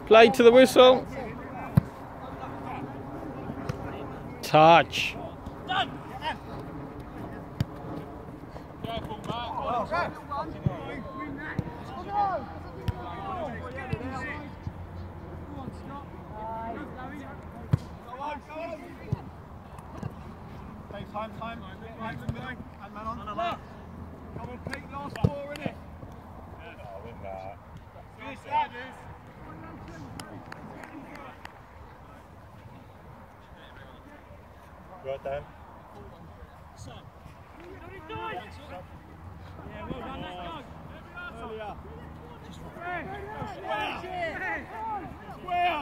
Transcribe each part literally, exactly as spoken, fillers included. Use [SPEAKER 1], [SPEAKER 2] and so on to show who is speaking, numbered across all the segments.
[SPEAKER 1] Play to the whistle. Touch.
[SPEAKER 2] Time, time. Hand man on. Come on, Pete, last four, innit? Yeah, I'll win that. Finish that. Right, Dan.
[SPEAKER 3] Yeah, well done, let's go.
[SPEAKER 2] Earlier.
[SPEAKER 3] Square.
[SPEAKER 2] Square. Square.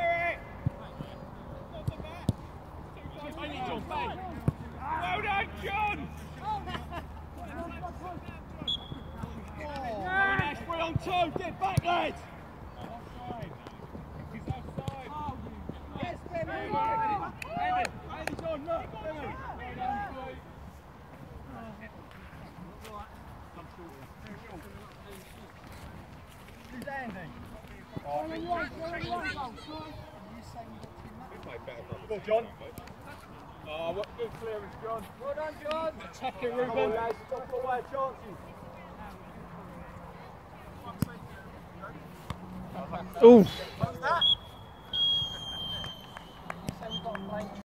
[SPEAKER 2] Square. Well done, John! Ashbury on two, get back, lads! Offside. He's offside. Yes, Benny! Benny's on, look! Benny! Who's Andy? Go, John! Oh, what good clearance, John. Well done, John. Attack it, Ruben. Lads, stop away chances.
[SPEAKER 1] Ooh.